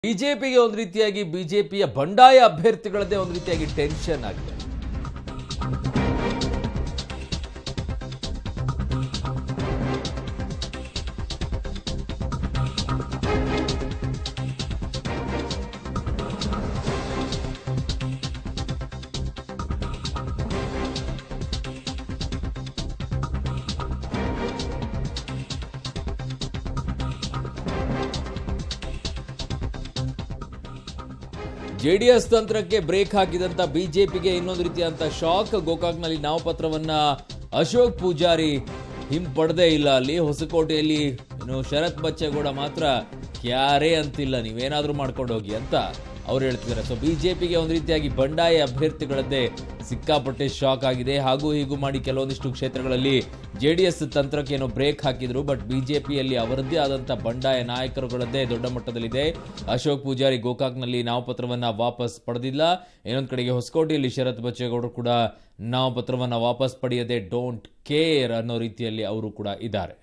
ಬಿಜೆಪಿಗೆ ಒಂದು ರೀತಿಯಾಗಿ ಬಿಜೆಪಿಯ ಬಂಡಾಯ ಅಭ್ಯರ್ಥಿಗಳದೇ ಒಂದು ರೀತಿಯಾಗಿ ಟೆನ್ಷನ್ ಆಗಿದೆ. ಜೆಡಿಎಸ್ ತಂತ್ರಕ್ಕೆ ಬ್ರೇಕ್ ಹಾಕಿದಂತ ಬಿಜೆಪಿಗೆ ಇನ್ನೊಂದು ರೀತಿಯಂತ ಶಾಕ್. ಗೋಕಾಕ್ನಲ್ಲಿ ನಾಮಪತ್ರವನ್ನ ಅಶೋಕ್ ಪೂಜಾರಿ ಹಿಂಪಡೆದೇ ಇಲ್ಲ. ಅಲ್ಲಿ ಹೊಸಕೋಟೆಯಲ್ಲಿ ಶರತ್ ಬಚ್ಚೇಗೌಡ ಮಾತ್ರ ಕ್ಯಾರೇ ಅಂತಿಲ್ಲ, ನೀವೇನಾದ್ರೂ ಮಾಡ್ಕೊಂಡು ಹೋಗಿ ಅಂತ ಅವ್ರು ಹೇಳ್ತಿದ್ದಾರೆ. ಸೊ ಬಿಜೆಪಿಗೆ ಒಂದು ರೀತಿಯಾಗಿ ಬಂಡಾಯ ಅಭ್ಯರ್ಥಿಗಳದ್ದೇ ಸಿಕ್ಕಾಪಟ್ಟೆ ಶಾಕ್ ಆಗಿದೆ. ಹಾಗೂ ಹೀಗೂ ಮಾಡಿ ಕೆಲವೊಂದಿಷ್ಟು ಕ್ಷೇತ್ರಗಳಲ್ಲಿ ಜೆಡಿಎಸ್ ತಂತ್ರಕ್ಕೆ ಏನೋ ಬ್ರೇಕ್ ಹಾಕಿದ್ರು. ಬಟ್ ಬಿಜೆಪಿಯಲ್ಲಿ ಅವರದ್ದೇ ಆದಂಥ ಬಂಡಾಯ ನಾಯಕರುಗಳದ್ದೇ ದೊಡ್ಡ ಮಟ್ಟದಲ್ಲಿದೆ. ಅಶೋಕ್ ಪೂಜಾರಿ ಗೋಕಾಕ್ನಲ್ಲಿ ನಾಮಪತ್ರವನ್ನ ವಾಪಸ್ ಪಡೆದಿಲ್ಲ. ಇನ್ನೊಂದು ಕಡೆಗೆ ಹೊಸಕೋಟೆಯಲ್ಲಿ ಶರತ್ ಬಚ್ಚೇಗೌಡರು ಕೂಡ ನಾಮಪತ್ರವನ್ನ ವಾಪಸ್ ಪಡೆಯದೆ ಡೋಂಟ್ ಕೇರ್ ಅನ್ನೋ ರೀತಿಯಲ್ಲಿ ಅವರು ಕೂಡ ಇದ್ದಾರೆ.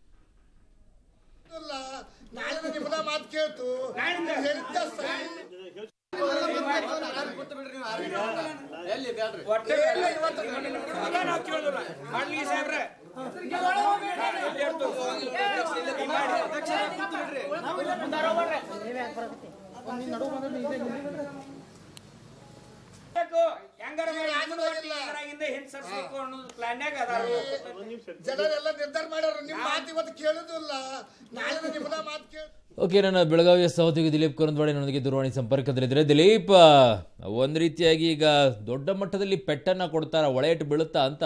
ಓಕೆ, ನನ್ನ ಬೆಳಗಾವಿಯ ಸಹೋದ್ಯೋಗಿ ದಿಲೀಪ್ ಕುರಂದ್ವಾಡೆ ನನ್ನೊಂದಿಗೆ ದೂರವಾಣಿ ಸಂಪರ್ಕದಲ್ಲಿದ್ದಾರೆ. ದಿಲೀಪ್, ಒಂದ್ ರೀತಿಯಾಗಿ ಈಗ ದೊಡ್ಡ ಮಟ್ಟದಲ್ಲಿ ಪೆಟ್ಟನ್ನ ಕೊಡ್ತಾರ, ಒಳೆಯಟ್ಟು ಬೀಳುತ್ತಾ ಅಂತ?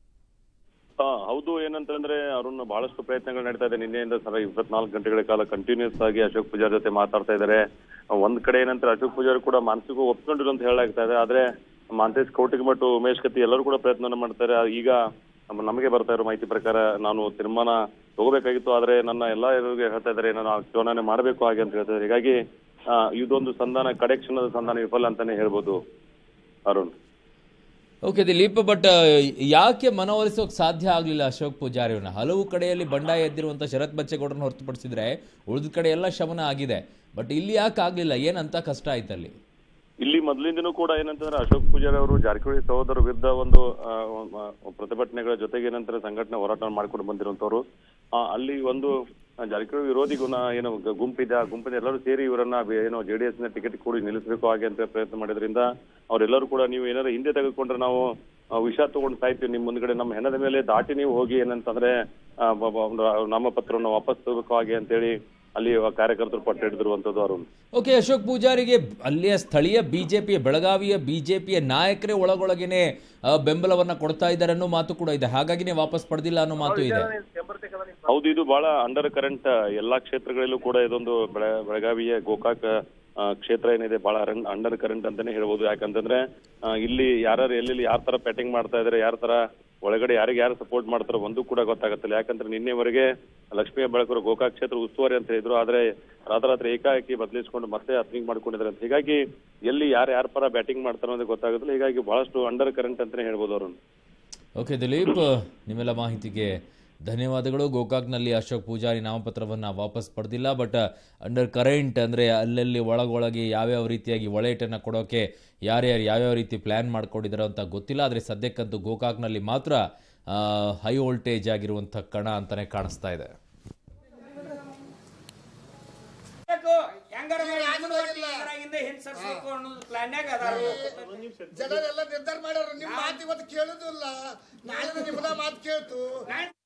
ಹೌದು, ಏನಂತಂದ್ರೆ ಅರುಣ್, ಬಹಳಷ್ಟು ಪ್ರಯತ್ನಗಳು ನಡೀತಾ ಇದೆ. ನಿನ್ನೆಯಿಂದ 24 ಗಂಟೆಗಳ ಕಾಲ ಕಂಟಿನ್ಯೂಸ್ ಆಗಿ ಅಶೋಕ್ ಪೂಜಾರಿ ಜೊತೆ ಮಾತಾಡ್ತಾ ಇದ್ದಾರೆ. ಒಂದ್ ಕಡೆ ಏನಂತಾರೆ, ಅಶೋಕ್ ಪೂಜಾರಿ ಕೂಡ ಮಾನಸಿಕ ಒಪ್ಕೊಂಡಿರು ಅಂತ ಹೇಳಲಾಗ್ತಾ ಇದೆ. ಆದ್ರೆ ಮಾಂತೇಶ್ ಕೌಟಿಮಠ, ಉಮೇಶ್ ಕತ್ತಿ ಎಲ್ಲರೂ ಕೂಡ ಪ್ರಯತ್ನ ಮಾಡ್ತಾರೆ. ಈಗ ನಮಗೆ ಬರ್ತಾ ಇರೋ ಮಾಹಿತಿ ಪ್ರಕಾರ ನಾನು ತೀರ್ಮಾನ ತಗೋಬೇಕಾಗಿತ್ತು, ಆದ್ರೆ ನನ್ನ ಎಲ್ಲಾ ಹೇಳ್ತಾ ಇದ್ದಾರೆ ನಾನು ಚುನಾವಣೆ ಮಾಡಬೇಕು ಹಾಗೆ ಅಂತ ಹೇಳ್ತಾರೆ. ಹೀಗಾಗಿ ಇದೊಂದು ಸಂಧಾನ, ಕಡೆ ಕ್ಷಣದ ಸಂಧಾನ ವಿಫಲ ಅಂತಾನೆ ಹೇಳ್ಬೋದು ಅರುಣ್. ಓಕೆ ದಿಲೀಪ್, ಬಟ್ ಯಾಕೆ ಮನವೊಲಿಸೋಕೆ ಸಾಧ್ಯ ಆಗ್ಲಿಲ್ಲ ಅಶೋಕ್ ಪೂಜಾರಿಯವ್ರನ್ನ? ಹಲವು ಕಡೆಯಲ್ಲಿ ಬಂಡಾಯ ಎದ್ದಿರುವಂತ ಶರತ್ ಬಚ್ಚೇಗೌಡರನ್ನ ಹೊರತುಪಡಿಸಿದ್ರೆ ಉಳಿದ ಕಡೆ ಎಲ್ಲ ಶಮನ ಆಗಿದೆ. ಬಟ್ ಇಲ್ಲಿ ಯಾಕೆ ಆಗ್ಲಿಲ್ಲ? ಏನಂತ ಕಷ್ಟ ಆಯ್ತಲ್ಲಿ? ಇಲ್ಲಿ ಮೊದಲಿಂದನೂ ಕೂಡ ಏನಂತಂದ್ರೆ ಅಶೋಕ್ ಪೂಜಾರಿ ಅವರು ಜಾರಕಿಹೊಳಿ ಸಹೋದರ ವಿರುದ್ಧ ಒಂದು ಪ್ರತಿಭಟನೆಗಳ ಜೊತೆಗೆ ಏನಂತಾರೆ ಸಂಘಟನೆ ಹೋರಾಟ ಮಾಡ್ಕೊಂಡು ಬಂದಿರುವಂತವ್ರು. ಅಲ್ಲಿ ಒಂದು ಜಾರಕಿಹೊಳಿ ವಿರೋಧಿ ಏನು ಗುಂಪಿದೆ, ಆ ಗುಂಪಿನ ಎಲ್ಲರೂ ಸೇರಿ ಇವರನ್ನ ಏನೋ ಜೆಡಿಎಸ್ ನ ಟಿಕೆಟ್ ಕೂಡಿ ನಿಲ್ಲಿಸಬೇಕು ಹಾಗೆ ಅಂತ ಪ್ರಯತ್ನ ಮಾಡಿದ್ರಿಂದ ಅವರೆಲ್ಲರೂ ಕೂಡ ನೀವು ಏನಾದ್ರು ಹಿಂದೆ ತೆಗೆದುಕೊಂಡ್ರೆ ನಾವು ವಿಷ ತಗೊಂಡು ಸಾಯ್ತೀವಿ, ನಿಮ್ ಮುಂದ್ಗಡೆ ನಮ್ಮ ಹೆಣದ ಮೇಲೆ ದಾಟಿ ನೀವು ಹೋಗಿ ಏನಂತಂದ್ರೆ ನಾಮಪತ್ರವನ್ನು ವಾಪಸ್ ತಗೋಬೇಕು ಹಾಗೆ ಅಂತೇಳಿ ಅಲ್ಲಿ ಕಾರ್ಯಕರ್ತರು ಪಟ್ಟು ಹಿಡಿದಿರುವಂತದ್ದು ಅರುಣ್. ಓಕೆ, ಅಶೋಕ್ ಪೂಜಾರಿಗೆ ಅಲ್ಲಿಯ ಸ್ಥಳೀಯ ಬಿಜೆಪಿಯ, ಬೆಳಗಾವಿಯ ಬಿಜೆಪಿಯ ನಾಯಕರೇ ಒಳಗೊಳಗೇನೆ ಬೆಂಬಲವನ್ನ ಕೊಡ್ತಾ ಇದ್ದಾರೆ ಅನ್ನೋ ಮಾತು ಕೂಡ ಇದೆ. ಹಾಗಾಗಿನೇ ವಾಪಸ್ ಪಡೆದಿಲ್ಲ ಅನ್ನೋ ಮಾತು ಇದೆ. ಹೌದು, ಇದು ಬಹಳ ಅಂಡರ್ ಕರೆಂಟ್ ಎಲ್ಲಾ ಕ್ಷೇತ್ರಗಳಲ್ಲೂ ಕೂಡ ಇದೊಂದು ಬೆಳಗಾವಿಯ ಗೋಕಾಕ್ ಕ್ಷೇತ್ರ ಏನಿದೆ ಬಹಳ ಅಂಡರ್ ಕರೆಂಟ್ ಅಂತಾನೆ ಹೇಳ್ಬೋದು. ಯಾಕಂತಂದ್ರೆ ಇಲ್ಲಿ ಯಾರು ಎಲ್ಲೆಲ್ಲಿ ಯಾರ ತರ ಬ್ಯಾಟಿಂಗ್ ಮಾಡ್ತಾ ಇದಾರೆ, ಯಾರ ತರ ಒಳಗಡೆ ಯಾರಿಗೆ ಯಾರು ಸಪೋರ್ಟ್ ಮಾಡ್ತಾರೋ ಒಂದು ಕೂಡ ಗೊತ್ತಾಗತ್ತಿಲ್ಲ. ಯಾಕಂದ್ರೆ ನಿನ್ನೆವರೆಗೆ ಲಕ್ಷ್ಮೀ ಹೆಬ್ಬಾಳ್ಕರ್ ಗೋಕಾಕ್ ಕ್ಷೇತ್ರ ಉಸ್ತುವಾರಿ ಅಂತ ಹೇಳಿದ್ರು, ಆದ್ರೆ ರಾತ್ರಿ ಏಕಾಏಕಿ ಬದಲಿಸಿಕೊಂಡು ಮತ್ತೆ ಅರ್ಥಿಂಗ್ ಮಾಡ್ಕೊಂಡಿದ್ದಾರೆ ಅಂತ. ಹೀಗಾಗಿ ಎಲ್ಲಿ ಯಾರ ಪರ ಬ್ಯಾಟಿಂಗ್ ಮಾಡ್ತಾರೋ ಅನ್ನೋದು ಗೊತ್ತಾಗುತ್ತಿಲ್ಲ. ಹೀಗಾಗಿ ಬಹಳಷ್ಟು ಅಂಡರ್ ಕರೆಂಟ್ ಅಂತಾನೆ ಹೇಳ್ಬೋದು ಅವರು. ಓಕೆ ದಿಲೀಪ್, ನಿಮ್ಮೆಲ್ಲ ಮಾಹಿತಿಗೆ ಧನ್ಯವಾದಗಳು. ಗೋಕಾಕ್ನಲ್ಲಿ ಅಶೋಕ್ ಪೂಜಾರಿ ನಾಮಪತ್ರವನ್ನ ವಾಪಸ್ ಪಡೆದಿಲ್ಲ. ಬಟ್ ಅಂಡರ್ ಕರೆಂಟ್ ಅಂದ್ರೆ ಅಲ್ಲಲ್ಲಿ ಒಳಗೊಳಗೆ ಯಾವ್ಯಾವ ರೀತಿಯಾಗಿ ಒಳೆಯಟನ್ನ ಕೊಡೋಕೆ ಯಾರ್ಯಾರು ಯಾವ್ಯಾವ ರೀತಿ ಪ್ಲಾನ್ ಮಾಡ್ಕೊಂಡಿದ್ದಾರೆ ಅಂತ ಗೊತ್ತಿಲ್ಲ. ಆದರೆ ಸದ್ಯಕ್ಕಂತೂ ಗೋಕಾಕ್ನಲ್ಲಿ ಮಾತ್ರ ಹೈ ವೋಲ್ಟೇಜ್ ಆಗಿರುವಂಥ ಕಣ ಅಂತಾನೆ ಕಾಣಿಸ್ತಾ ಇದೆ. ಜನರೆಲ್ಲ ನಿರ್ಧಾರ ಮಾಡ್ಯಾರ, ನಿಮ್ ಮಾತು ಇವತ್ತು ಕೇಳುದಿಲ್ಲ, ನಾಳೆ ನಿಮ್ಮನ್ನ ಮಾತು ಕೇಳ್ತು.